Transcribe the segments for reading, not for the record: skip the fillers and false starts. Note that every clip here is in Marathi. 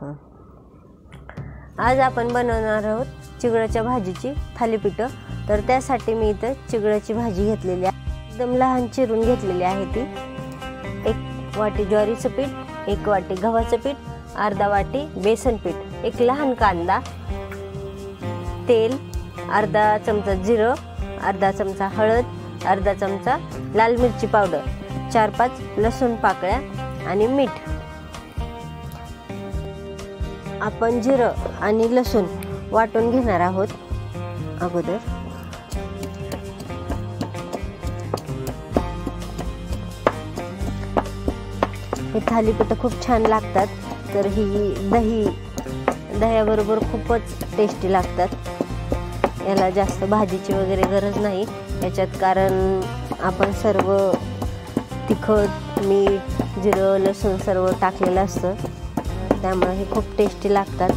आज आपण बनवणार आहोत चिगळाच्या भाजीची थालीपीठं। तर त्यासाठी मी इथं चिगळाची भाजी घेतलेली आहे, एकदम लहान चिरून घेतलेली आहे ती। 1 वाटी ज्वारीचं पीठ, 1 वाटी गव्हाचं पीठ, अर्धा वाटी बेसन पीठ, 1 लहान कांदा, तेल, अर्धा चमचा जिरं, अर्धा चमचा हळद, अर्धा चमचा लाल मिरची पावडर, 4-5 लसूण पाकळ्या आणि मीठ। आपण जिरं आणि लसूण वाटून घेणार आहोत अगोदर। हे थालीपीठ खूप छान लागतात, तर ही दह्याबरोबर खूपच टेस्टी लागतात। याला जास्त भाजीची वगैरे गरज नाही याच्यात, कारण आपण सर्व तिखट, मीठ, जिरं, लसूण सर्व टाकलेलं असतं, त्यामुळे हे खूप टेस्टी लागतात।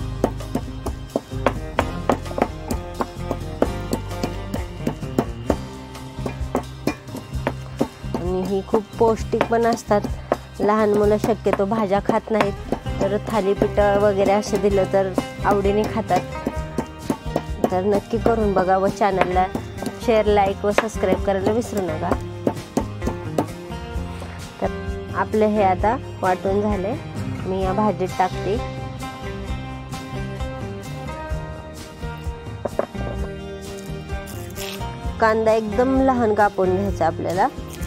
आणि ही खूप पौष्टिक पण असतात। लहान मुलं शक्यतो भाज्या खात नाहीत, तर थालीपीठ वगैरे असं दिलं तर आवडीने खातात। तर नक्की करून बघा व चॅनलला शेअर, लाईक व सबस्क्राईब करायला विसरू नका। तर आपले हे आता वाटून झाले, मी या भाजीत टाकते। कांदा एकदम लहान कापून घ्यायचा आपल्याला।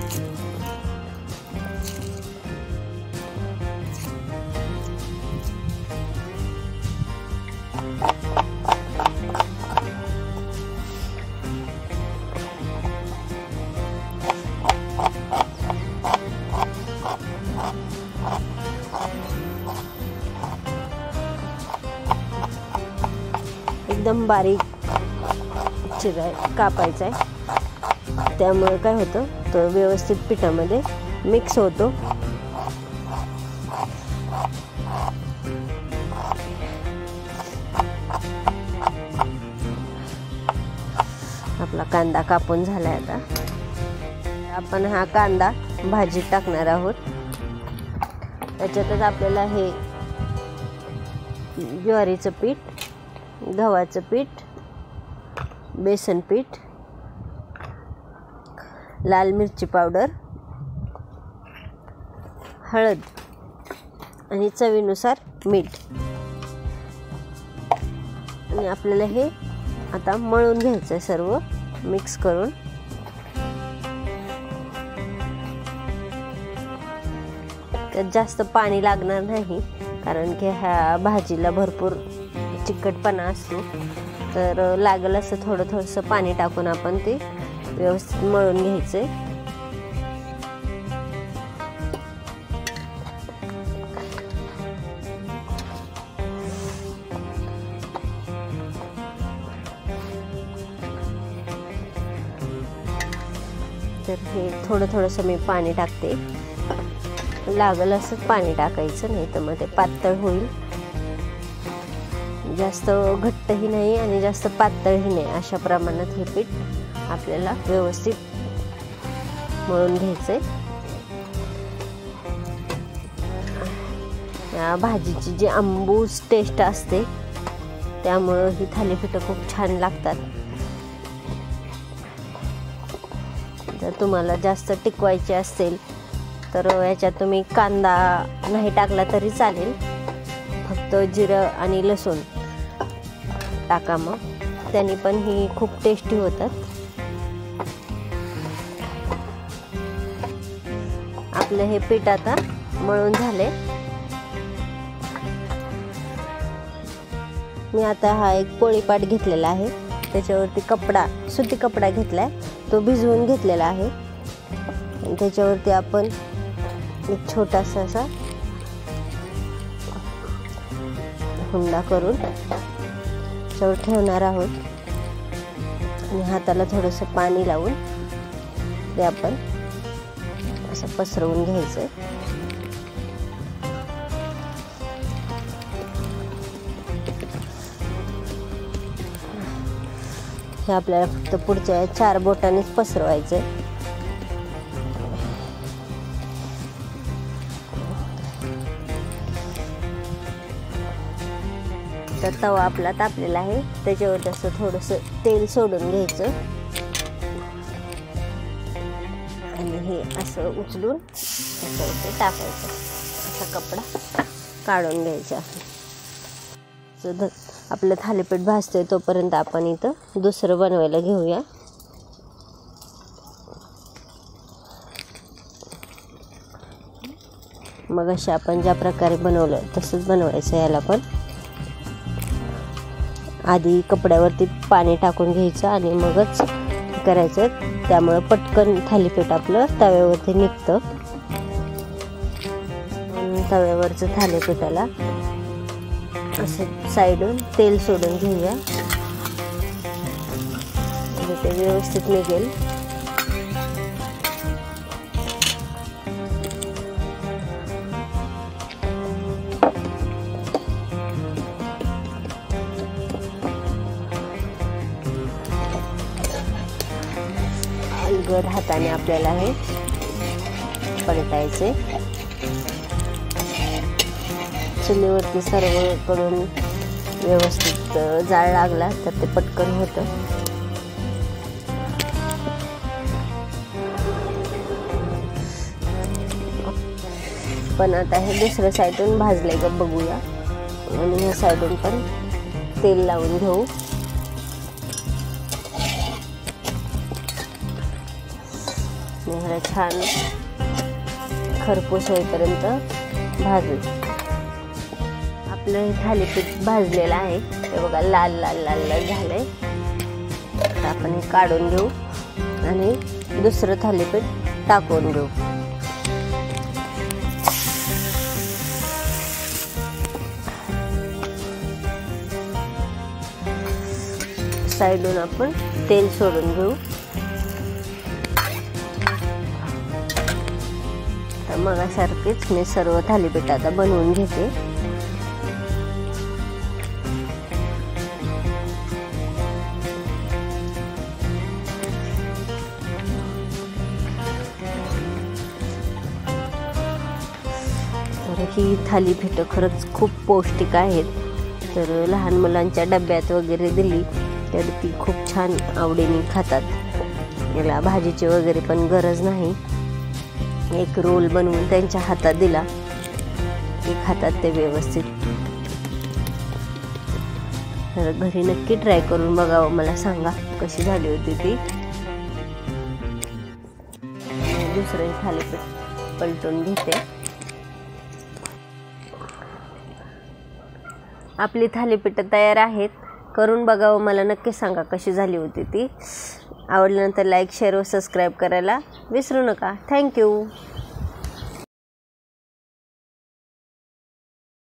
एकदम बारीक कापायचा आहे, त्यामुळे काय होतं, तो व्यवस्थित पिठामध्ये मिक्स होतो। आपला कांदा कापून झालाय। आता आपण हा कांदा भाजीत टाकणार आहोत। त्याच्यातच आपल्याला हे ज्वारीचं पीठ, गव्हाचं पीठ, बेसन पीठ, लाल मिरची पावडर, हळद आणि चवीनुसार मीठ, आणि आपल्याला हे आता मळून घ्यायचं आहे सर्व मिक्स करून। त्यात जास्त पाणी लागणार नाही, कारण की ह्या भाजीला भरपूर चिकटपणा असतो, तर लागलं असं थोडंसं पाणी टाकून आपण ते व्यवस्थित मळून घ्यायचंय। तर हे थोडंसं मी पाणी टाकते, लागलं असं पाणी टाकायचं, नाही तर मग ते पातळ होईल। जास्त घट्टही नाही आणि जास्त पातळही नाही, अशा प्रमाणात हे पीठ आपल्याला व्यवस्थित मळून घ्यायचंय। या भाजीची जी आंबूस टेस्ट असते, त्यामुळं ही थालीपीठं खूप छान लागतात। जर तुम्हाला जास्त टिकवायची असेल तर याच्यात तुम्ही कांदा नाही टाकला तरी चालेल, फक्त जिरं आणि लसूण टाका, मग त्याने पण ही खूप टेस्टी होतात। आपलं हे पीठ आता मळून झाले। मी आता हा एक पोळीपाट घेतलेला आहे, त्याच्यावरती सुती कपडा घेतलाय, तो भिजवून घेतलेला आहे। आणि त्याच्यावरती आपण एक छोटासा असा हुंडा करून त्याच्यावर ठेवणार आहोत, आणि हाताला थोडंसं पाणी लावून ते आपण असं पसरवून घ्यायचं। हे आपल्याला फक्त पुढच्या 4 बोटांनीच पसरवायचं। तर तवा आपला तापलेला आहे, त्याच्यावर असं थोडंसं तेल सोडून घ्यायचं आणि हे असं उचलून त्याच्यावरती टाकायचं. असा कपडा काढून घ्यायचा. आपलं थालीपीठ भाजतंय तोपर्यंत आपण इथं दुसरं बनवायला घेऊया. मग अशा आपण ज्या प्रकारे बनवलं तसंच बनवायचं. याला पण आधी कपड्यावरती पाणी टाकून घ्यायचं आणि मगच करायचं. त्यामुळे पटकन थालीपीठ आपलं तव्यावरती निघतं. तव्यावरचं थालीपीठाला असं साईडून तेल सोडून घेऊया म्हणजे ते व्यवस्थित निघेल. अलगद हाताने आपल्याला हे पलटायचे. चुलीवरती सर्वकडून व्यवस्थित जाळ लागला तर ते पटकन होतं. पण आता हे दुसऱ्या साईडून भाजले का बघूया आणि ह्या साईडून पण तेल लावून घेऊ. ह्याला छान खरपूस होईपर्यंत भाजू. आपलं हे थालीपीठ भाजलेलं आहे, हे बघा लाल लाल लाल लाल झालंय. आता आपण हे काढून घेऊ आणि दुसरं थालीपीठ टाकून घेऊ. साईडून आपण तेल सोडून घेऊ. तर मगासारखीच मी सर्व थालीपीठ आता बनवून घेते. तर ही थालीपीठं खरंच खूप पौष्टिक आहेत. तर लहान मुलांच्या डब्यात वगैरे दिली तर ती खूप छान आवडीने खातात. याला भाजीची वगैरे पण गरज नाही. एक रोल बनवून त्यांच्या हातात दिला की खातात ते व्यवस्थित. तर घरी नक्की ट्राय करून बघावं, मला सांगा कशी झाली होती ती. दुसरं थालीपीठ पलटून घेते. आपली थालीपीठं तयार आहेत. करून बघावं, मला नक्की सांगा कशी झाली होती ती. आवडल्यानंतर लाईक, शेअर व सबस्क्राईब करायला विसरू नका. थँक्यू.